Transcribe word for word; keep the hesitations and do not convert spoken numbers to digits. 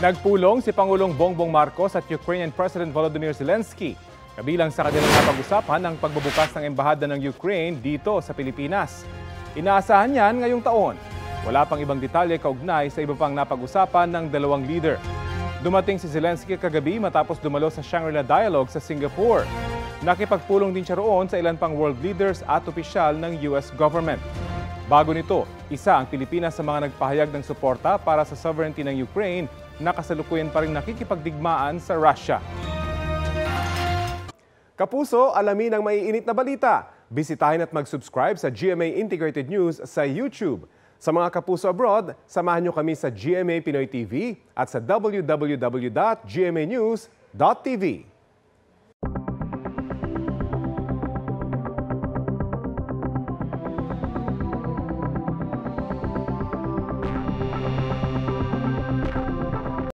Nagpulong si Pangulong Bongbong Marcos at Ukrainian President Volodymyr Zelensky. Kabilang sa kanilang napag-usapan ang pagbubukas ng embahada ng Ukraine dito sa Pilipinas. Inaasahan yan ngayong taon. Wala pang ibang detalye kaugnay sa iba pang napag-usapan ng dalawang leader. Dumating si Zelensky kagabi matapos dumalo sa Shangri-La Dialogue sa Singapore. Nakipagpulong din siya roon sa ilan pang world leaders at opisyal ng U S government. Bago nito, isa ang Pilipinas sa mga nagpahayag ng suporta para sa sovereignty ng Ukraine na kasalukuyan pa rin nakikipagdigmaan sa Russia. Kapuso, alamin ang maiinit na balita. Bisitahin at mag-subscribe sa G M A Integrated News sa YouTube. Sa mga kapuso abroad, samahan nyo kami sa G M A Pinoy T V at sa w w w dot g m a news dot t v.